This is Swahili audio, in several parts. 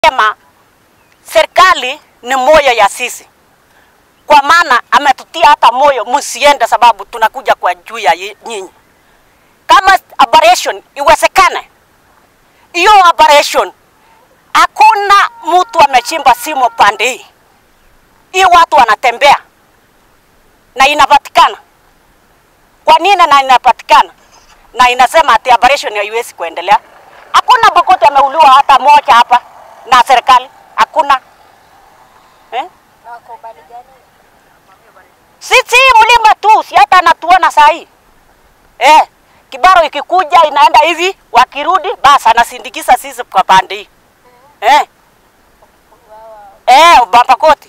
Sema serikali ni moyo ya sisi. Kwa maana ametutia hata moyo msiende sababu tunakuja kwa juu ya nyinyi. Kama operation iwezekane. Hiyo operation hakuna mtu amechimba simu pande hii. Hii watu wanatembea na inapatikana. Kwa nini na inapatikana? Na inasema ati operation haiwezi kuendelea. Hakuna Pokot ameuliwa hata moja hapa na serikali. Hakuna. Na wako mbali gani? Sisi mlima tu, si hata anatuona saa hii. Kibaro ikikuja inaenda hivi, wakirudi basi anasindikiza sisi kwa pande hii. Pokot.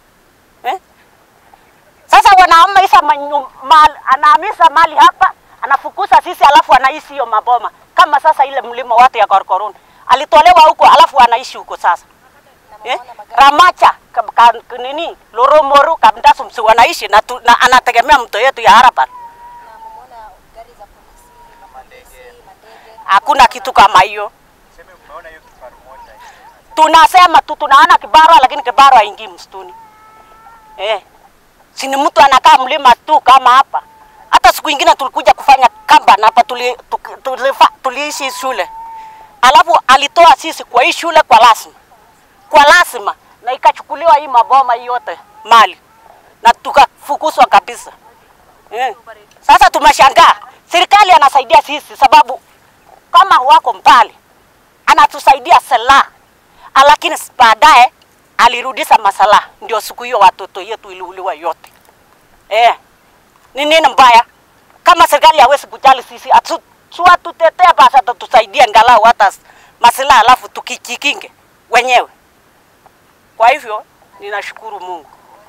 Sasa wanaamisa anahamisa mali hapa, anafukuza sisi alafu anaishi hiyo maboma. Kama sasa ile mlima watu ya Korokoroni. Alitolewa huko alafu anaishi huko sasa. Ramacha nini Loromoru Kabndasu msi wanaishi na anategemea mto yetu ya Harapan. Na mmeona gari za polisi, mandege. Hakuna kitu kama hiyo. Tunasema tu tunaona kibaro lakini kibaro haingii msituni. Si ni mtu anakaa mlima tu kama hapa. Hata siku nyingine tulikuja kufanya kamba na hapa tuliishi shule. Alafu alitoa sisi kwa hii shule kwa lazima. Kwa lazima na ikachukuliwa hii maboma yote mali na tukafukuzwa kabisa. Sasa tumeshangaa serikali anasaidia sisi sababu kama wako mbali anatusaidia sala, lakini baadaye alirudisha masala, ndio siku hiyo watoto yetu iliuliwa yote. Ni nini mbaya? Kama serikali hawezi kujali sisi tutetea basi tusaidie angalau hata masala alafu tukijikinge wenyewe. Kwa hivyo ninashukuru Mungu.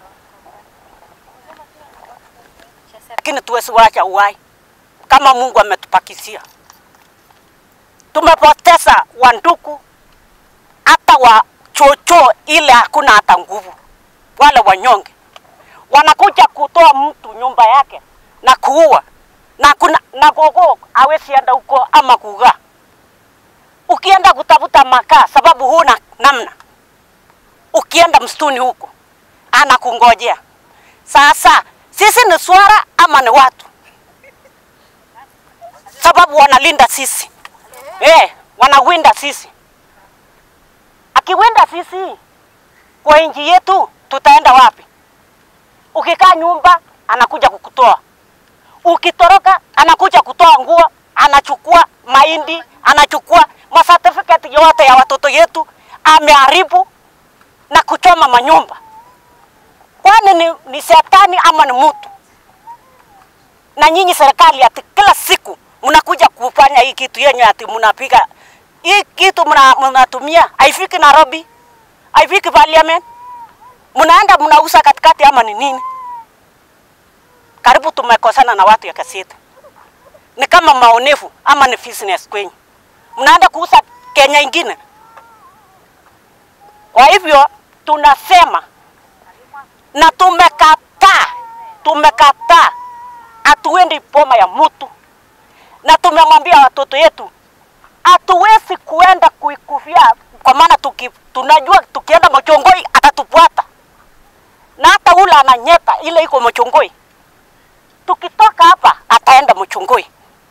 Lakini tuwezi wacha uhai kama Mungu ametupakisia. Tumepoteza wanduku hata wa chocho ile hakuna hata nguvu. Wale wanyonge wanakuja kutoa mtu nyumba yake na kuua na gogo hawezi enda huko ama kuga. Ukienda kutafuta makaa sababu huna namna. Ukienda msituni huko anakungojea. Sasa sisi ni swara ama ni watu? Sababu wanalinda sisi. Wanawinda sisi. Akiwinda sisi kwa nchi yetu tutaenda wapi? Ukikaa nyumba anakuja kukutoa. Ukitoroka anakuja kutoa nguo, anachukua mahindi, anachukua certificate yote ya watoto yetu, ameharibu na kuchoma manyumba. Kwani ni shetani ama ni mtu? Na nyinyi serikali ati kila siku mnakuja kufanya hii kitu yenye ati mnapiga. Hii kitu mnatumia haifiki Nairobi, haifiki Parliament. Mnaenda mnauza katikati ama ni nini? Karibu tumekosana na watu ya Kasete. Ni kama maonevu ama ni business kwenye. Mnaenda kuuza Kenya ingine. Kwa hivyo tunasema na tumekataa hatuendi poma ya mtu, na tumemwambia watoto yetu hatuwezi kuenda kuikufia kwa maana tunajua tukienda Mochongoi atatufuata, na hata ule ananyeta ile iko Mochongoi tukitoka hapa ataenda Mochongoi.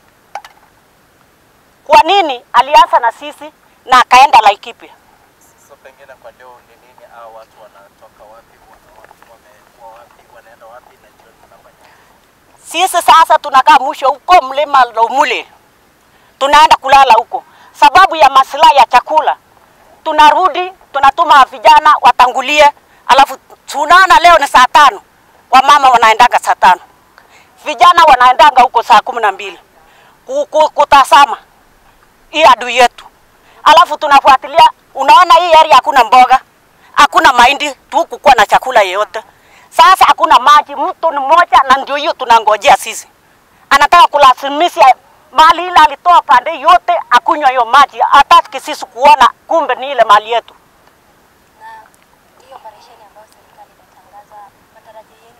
Kwa nini alianza na sisi na akaenda Laikipia? So pengine kwa leo ni nini hao watu wanatoka wapi, wanaenda wapi na jioni tunafanya? Sisi sasa tunakaa mwisho huko mlima Lomule. Tunaenda kulala huko sababu ya maslahi ya chakula. Tunarudi, tunatuma vijana watangulie, alafu tunaona leo ni saa 5. Wamama wanaendanga saa 5. Vijana wanaendanga huko saa 12. Kutazama hii adui yetu. Alafu tunafuatilia, unaona hii area hakuna mboga, hakuna mahindi, tukukuwa na chakula yeyote. Sasa hakuna maji, mtu ni mmoja na ndio hiyo tunangojea sisi. Anataka kulazimisha mali ile alitoa pande yote akunywa hiyo maji, hataki sisi kuona kumbe ni ile mali yetu. Na hiyo operation ambayo serikali imetangaza, matarajio yenu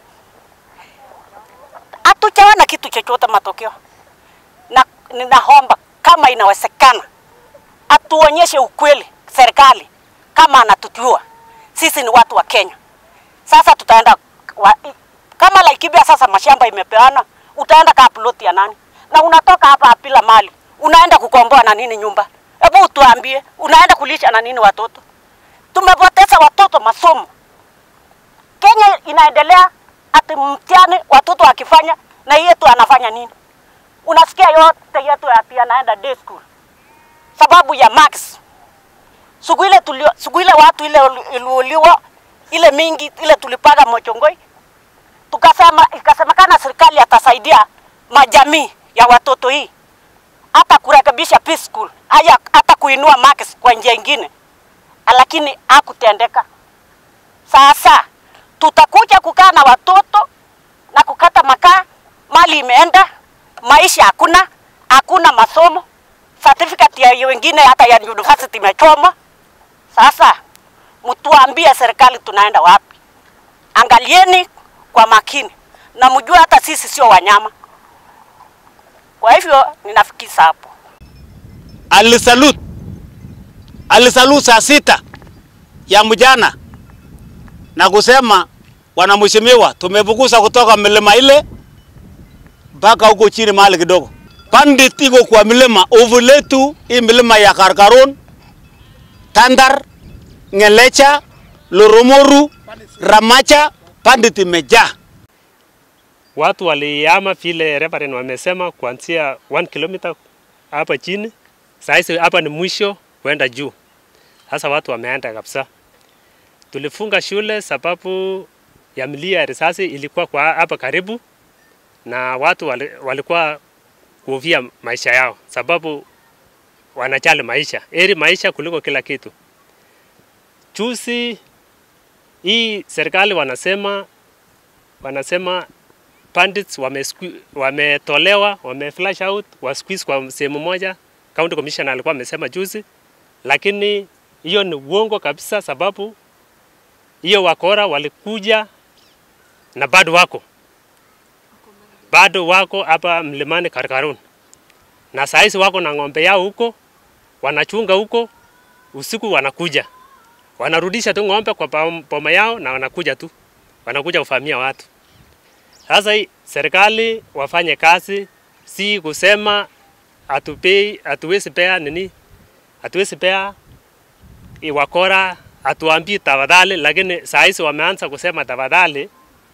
ni Hatujaona kitu chochote matokeo. Na ninaomba kama inawezekana atuonyeshe ukweli serikali kama anatujua sisi ni watu wa Kenya. Sasa tutaenda kama Laikipia sasa mashamba imepeana, utaenda kaa ploti ya nani? Na unatoka hapa apila mali, unaenda kukomboa na nini nyumba? Hebu tuambie, unaenda kulisha na nini watoto? Tumepoteza watoto masomo. Kenya inaendelea ati mtihani watoto wakifanya na yetu anafanya nini? Unasikia yote yetu ati anaenda day school sababu ya max. Siku ile watu ile iliuliwa ile mingi ile tulipaga Mochongoi, ikasemekana serikali atasaidia majamii ya watoto hii hata kurekebisha peace school, hata kuinua max kwa njia nyingine, lakini hakutendeka. Sasa tutakuja kukaa na watoto na kukata makaa, mali imeenda, maisha hakuna masomo, certificate ya wengine hata ya university imechoma. Sasa mtuambie serikali tunaenda wapi? Angalieni kwa makini na mjue hata sisi sio wanyama. Kwa hivyo ninafikisha hapo. Alisalute saa 6 ya mjana na kusema wanamheshimiwa, tumevukusa kutoka milima ile mpaka huko chini mahali kidogo. Pandit iko kwa milima Ovuletu, hii milima ya Karkaron, Tandar, Ngelecha, Loromoru, Ramacha, Pandit imejaa. Watu walihama vile reverend wamesema kuanzia 1 kilomita hapa chini. Sasa hapa ni mwisho kwenda juu. Sasa watu wameenda kabisa. Tulifunga shule sababu ya milio ya risasi ilikuwa kwa hapa karibu, na watu walikuwa kuhofia maisha yao sababu wanajali maisha. Heri maisha kuliko kila kitu. Juzi hii serikali wanasema bandits wametolewa, flash out, squeeze kwa sehemu moja. County Commissioner alikuwa amesema juzi, lakini hiyo ni uongo kabisa sababu hiyo wakora walikuja na bado wako hapa mlimani Karkarun. Na saizi wako na ng'ombe yao huko, wanachunga huko, usiku wanakuja. Wanarudisha tu ng'ombe kwa boma yao na wanakuja kuvamia watu. Sasa serikali wafanye kazi, si kusema hatuwezi pea wakora, hatuambii tafadhali, lakini saizi wameanza kusema tafadhali.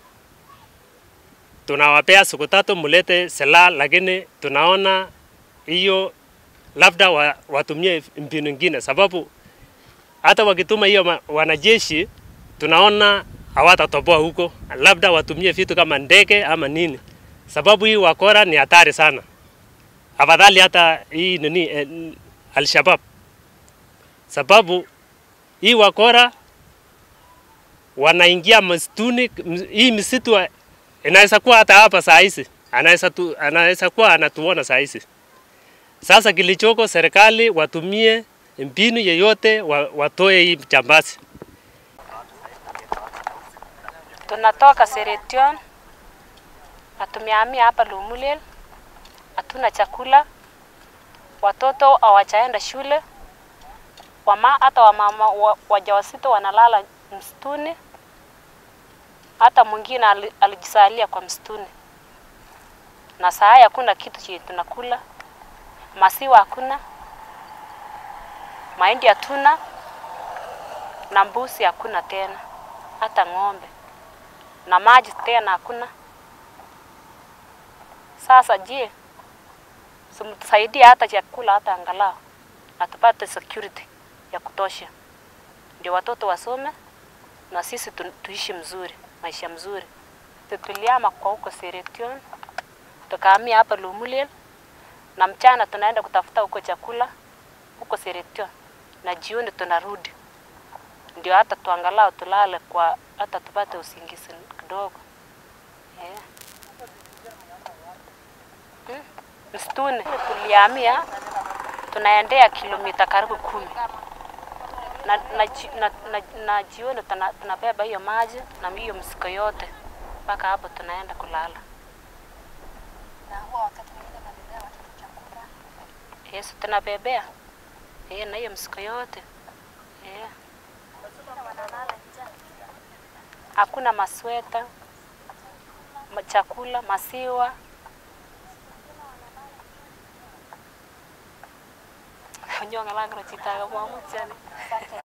Tunawapea siku 3 mulete silaha, lakini tunaona hiyo labda watumie mbinu nyingine sababu hata wakituma hiyo wanajeshi tunaona hawatatoboa huko, labda watumie vitu kama ndege ama nini, sababu hii wakora ni hatari sana. Afadhali hata hii Al-Shabaab, sababu hii wakora wanaingia msituni. Hii msitu inaweza kuwa hata hapa saa hizi, anaweza kuwa anatuona saa hizi. Sasa kilichoko serikali watumie mbinu yeyote, watoe hii jambazi. Tunatoka Seretion, tumehamia hapa Lumulel, hatuna chakula, watoto hawajaenda shule, hata wamama wajawazito wanalala msituni, hata mwingine alijisalia kwa msituni. Na saa hii hakuna kitu che tunakula, maziwa hakuna, mahindi hatuna, na mbuzi hakuna tena, hata ng'ombe, na maji tena hakuna. Sasa je, simtusaidie hata chakula, hata angalau na tupate security ya kutosha, ndio watoto wasome na sisi tuishi mzuri, maisha mzuri. Tuliama kwa huko Seretion, tukahamia hapa Lumulel, na mchana tunaenda kutafuta huko chakula huko Seretion, na jioni tunarudi, ndio hata tuangalau tulale kwa hata tupate usingizi kidogo. Msituni tulihamia, tunaendea kilomita karibu 10. Na jioni tunabeba hiyo maji na hiyo msiko yote mpaka hapo tunaenda kulala. Na huwa wakati mwingine tunabebea watoto chakula. Yes, tunabebea. Na hiyo msiko yote. hakuna masweta, chakula, masiwa. Nyonga langu chitaga mwamu chani.